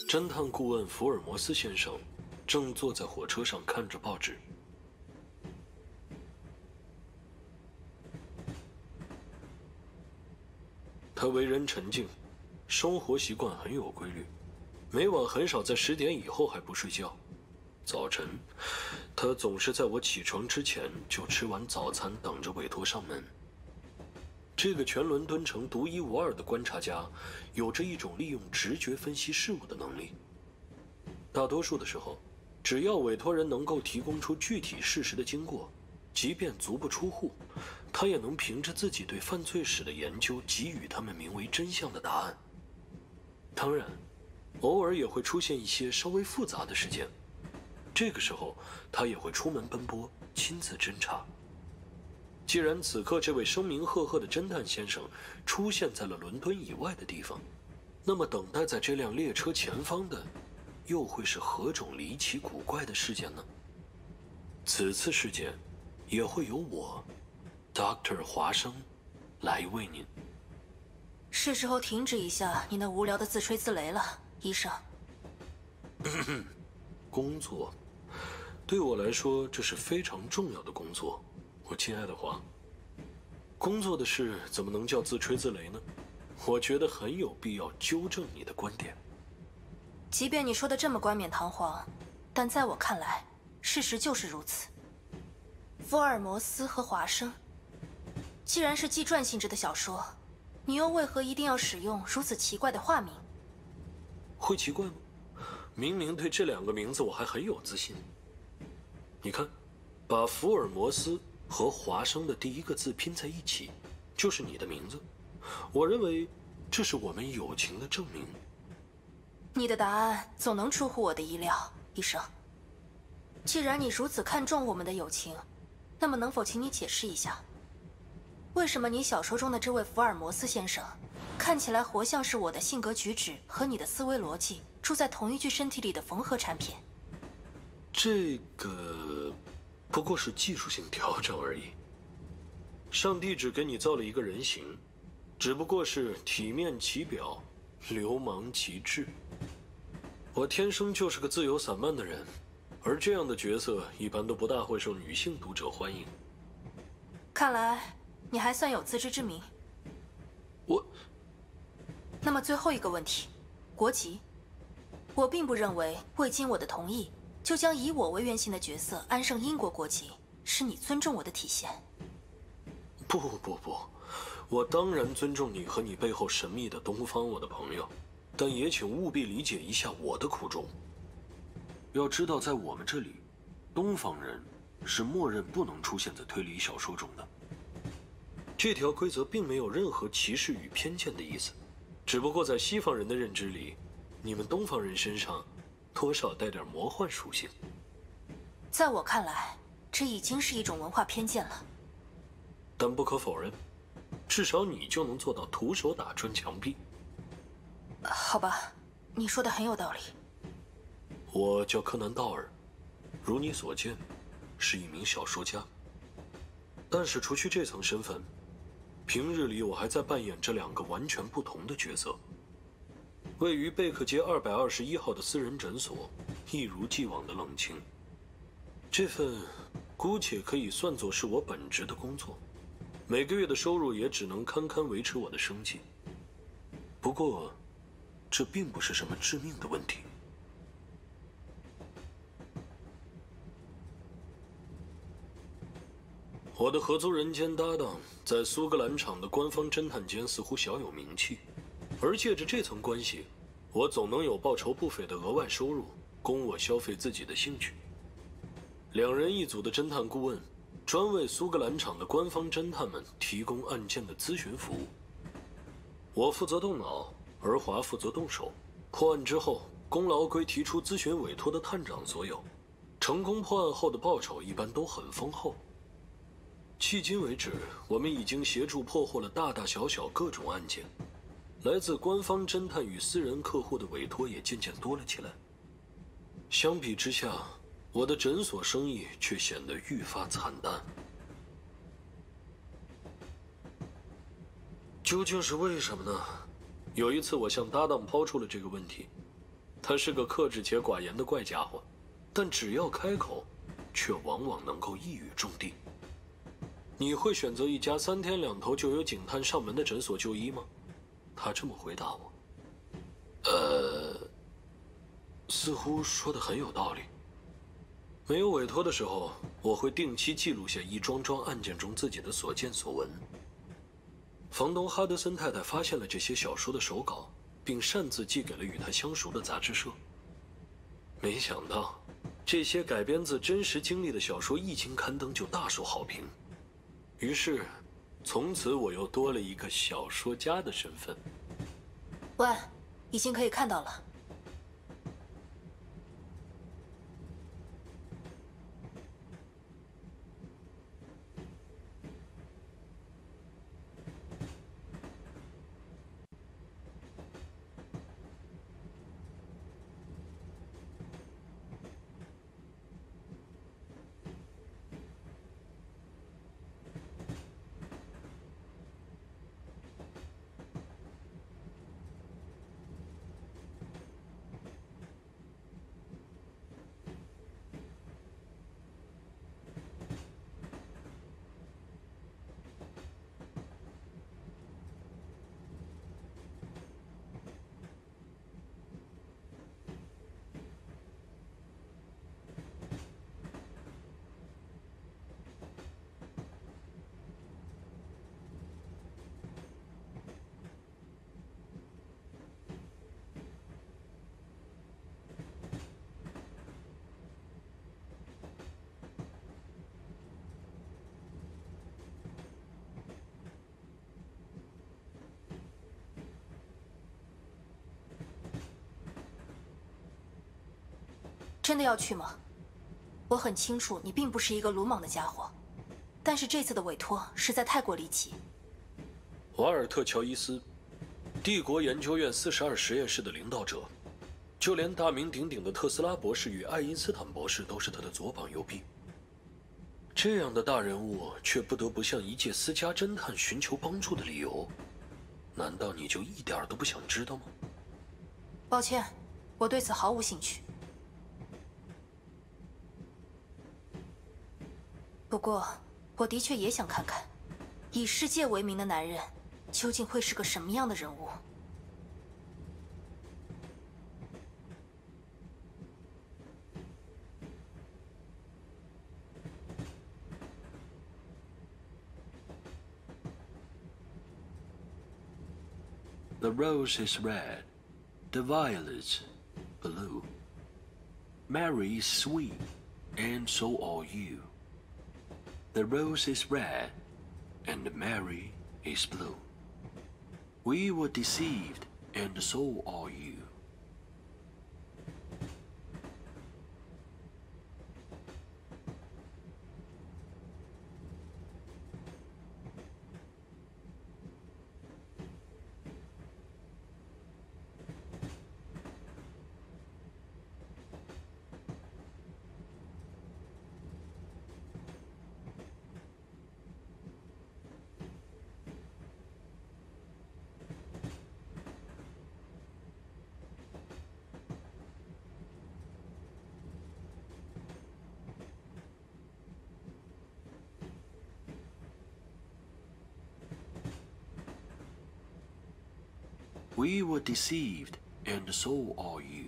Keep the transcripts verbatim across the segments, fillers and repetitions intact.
侦探顾问福尔摩斯先生正坐在火车上看着报纸。他为人沉静，生活习惯很有规律，每晚很少在十点以后还不睡觉。早晨，他总是在我起床之前就吃完早餐，等着委托上门。这个全伦敦城独一无二的观察家，有着一种利用直觉分析事物的能力。大多数的时候，只要委托人能够提供出具体事实的经过，即便足不出户，他也能凭着自己对犯罪史的研究，给予他们名为真相的答案。当然，偶尔也会出现一些稍微复杂的事件，这个时候他也会出门奔波，亲自侦查。既然此刻这位声名赫赫的侦探先生出现在了伦敦以外的地方，那么等待在这辆列车前方的，又会是何种离奇古怪的事件呢？此次事件也会由我 Doctor 华生来为您。 是时候停止一下你那无聊的自吹自擂了，医生。 工作对我来说，这是非常重要的工作，我亲爱的华。工作的事怎么能叫自吹自擂呢？我觉得很有必要纠正你的观点。 即便你说的这么冠冕堂皇，但在我看来，事实就是如此。福尔摩斯和华生，既然是纪传性质的小说，你又为何一定要使用如此奇怪的化名？ 会奇怪吗？明明对这两个名字我还很有自信。你看，把福尔摩斯和华生的第一个字拼在一起，就是你的名字。我认为这是我们友情的证明。 你的答案总能出乎我的意料，医生。既然你如此看重我们的友情，那么能否请你解释一下，为什么你小说中的这位福尔摩斯先生，看起来活像是我的性格举止和你的思维逻辑住在同一具身体里的缝合产品？ 这个不过是技术性调整而已。上帝只给你造了一个人形，只不过是体面其表，流氓其志。我天生就是个自由散漫的人，而这样的角色一般都不大会受女性读者欢迎。 看来你还算有自知之明。 我…… 那么最后一个问题，国籍。我并不认为未经我的同意就将以我为原型的角色安上英国国籍是你尊重我的体现。 不不不，我当然尊重你和你背后神秘的东方，我的朋友，但也请务必理解一下我的苦衷。要知道，在我们这里，东方人是默认不能出现在推理小说中的。这条规则并没有任何歧视与偏见的意思，只不过在西方人的认知里，你们东方人身上多少带点魔幻属性。 在我看来，这已经是一种文化偏见了。 但不可否认，至少你就能做到徒手打穿墙壁。 好吧，你说的很有道理。 我叫柯南·道尔，如你所见，是一名小说家。但是除去这层身份，平日里我还在扮演这两个完全不同的角色。位于贝克街二百二十一号的私人诊所，一如既往的冷清。这份姑且可以算作是我本职的工作，每个月的收入也只能堪堪维持我的生计。不过，这并不是什么致命的问题。我的合租人兼搭档在苏格兰场的官方侦探间似乎小有名气，而借着这层关系，我总能有报酬不菲的额外收入，供我消费自己的兴趣。两人一组的侦探顾问，专为苏格兰场的官方侦探们提供案件的咨询服务。我负责动脑，而华负责动手。破案之后，功劳归提出咨询委托的探长所有，成功破案后的报酬一般都很丰厚。迄今为止，我们已经协助破获了大大小小各种案件，来自官方侦探与私人客户的委托也渐渐多了起来。相比之下，我的诊所生意却显得愈发惨淡。究竟是为什么呢？有一次我向搭档抛出了这个问题， 他是个克制且寡言的怪家伙，但只要开口，却往往能够一语中的。你会选择一家三天两头就有警探上门的诊所就医吗？他这么回答我。呃，似乎说得很有道理。没有委托的时候，我会定期记录下一桩桩案件中自己的所见所闻。房东哈德森太太发现了这些小说的手稿，并擅自寄给了与他相熟的杂志社。没想到，这些改编自真实经历的小说一经刊登就大受好评。于是，从此我又多了一个小说家的身份。 喂，已经可以看到了。真的要去吗？我很清楚你并不是一个鲁莽的家伙，但是这次的委托实在太过离奇。 瓦尔特·乔伊斯，帝国研究院四十二实验室的领导者，就连大名鼎鼎的特斯拉博士与爱因斯坦博士都是他的左膀右臂。这样的大人物却不得不向一介私家侦探寻求帮助的理由，难道你就一点都不想知道吗？ 抱歉，我对此毫无兴趣。不过，我的确也想看看，以世界为名的男人究竟会是个什么样的人物。 The rose is red, the violets blue. Mary is sweet, and so are you. The rose is red, and Mary is blue. We were deceived, and so are you. We were deceived, and so are you.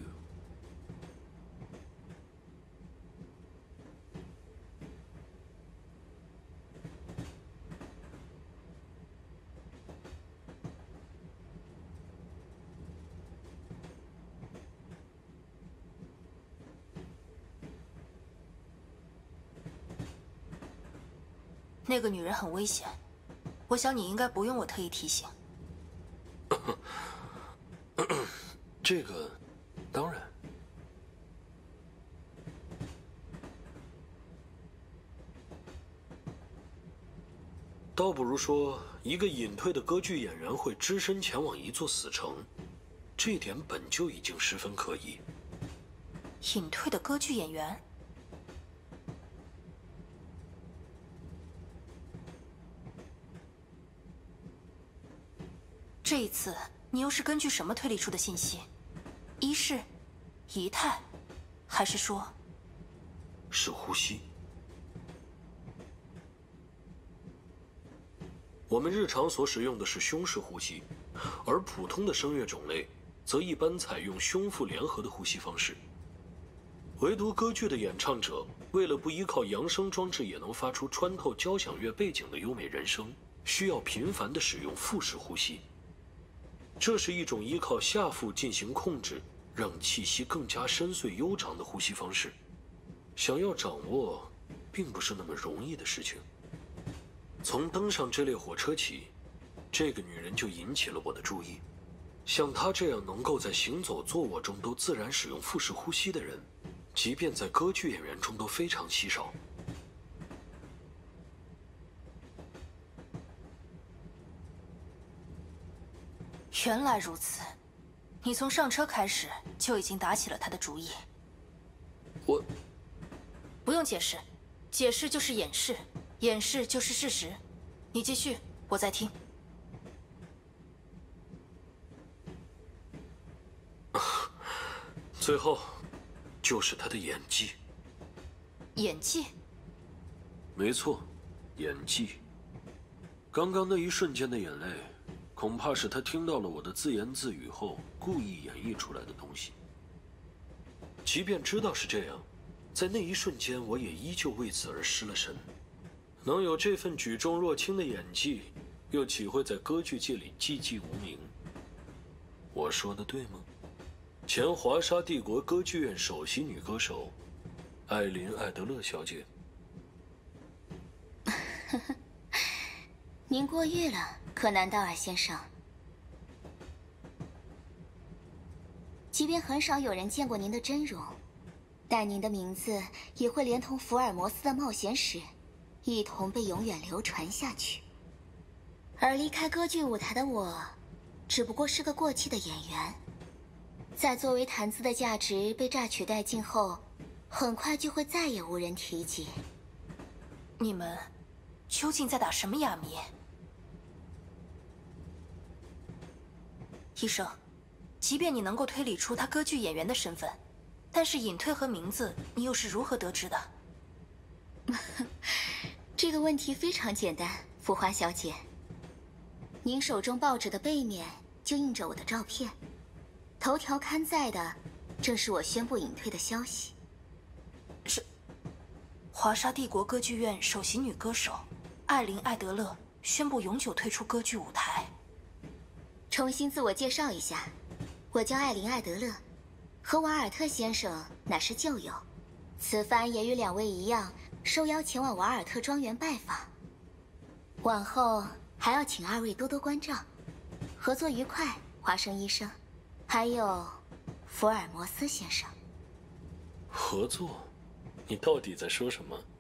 那个女人很危险，我想你应该不用我特意提醒。 这个，当然。倒不如说，一个隐退的歌剧演员会只身前往一座死城，这点本就已经十分可疑。 隐退的歌剧演员？这一次，你又是根据什么推理出的信息？一是， 仪态，还是说是呼吸？我们日常所使用的是胸式呼吸，而普通的声乐种类则一般采用胸腹联合的呼吸方式。唯独歌剧的演唱者，为了不依靠扬声装置也能发出穿透交响乐背景的优美人声，需要频繁地使用腹式呼吸。这是一种依靠下腹进行控制，让气息更加深邃悠长的呼吸方式。想要掌握，并不是那么容易的事情。从登上这列火车起，这个女人就引起了我的注意。像她这样能够在行走、坐卧中都自然使用腹式呼吸的人，即便在歌剧演员中都非常稀少。 原来如此，你从上车开始就已经打起了他的主意。 我不用解释，解释就是掩饰，掩饰就是事实。你继续，我在听。 最后，就是他的演技。 演技？ 没错，演技。刚刚那一瞬间的眼泪，恐怕是他听到了我的自言自语后故意演绎出来的东西。即便知道是这样，在那一瞬间，我也依旧为此而失了神。能有这份举重若轻的演技，又岂会在歌剧界里寂寂无名？我说的对吗？前华沙帝国歌剧院首席女歌手，艾琳·艾德勒小姐。 您过誉了，柯南道尔先生。即便很少有人见过您的真容，但您的名字也会连同福尔摩斯的冒险史，一同被永远流传下去。而离开歌剧舞台的我，只不过是个过气的演员，在作为谈资的价值被榨取殆尽后，很快就会再也无人提及。 你们究竟在打什么哑谜？医生，即便你能够推理出他歌剧演员的身份，但是隐退和名字你又是如何得知的？ 这个问题非常简单，浮华小姐。您手中报纸的背面就印着我的照片，头条刊载的正是我宣布隐退的消息。 是华沙帝国歌剧院首席女歌手艾琳·艾德勒宣布永久退出歌剧舞台。 重新自我介绍一下，我叫艾琳·艾德勒，和瓦尔特先生乃是旧友，此番也与两位一样受邀前往瓦尔特庄园拜访。往后还要请二位多多关照，合作愉快，华生医生，还有福尔摩斯先生。 合作？你到底在说什么？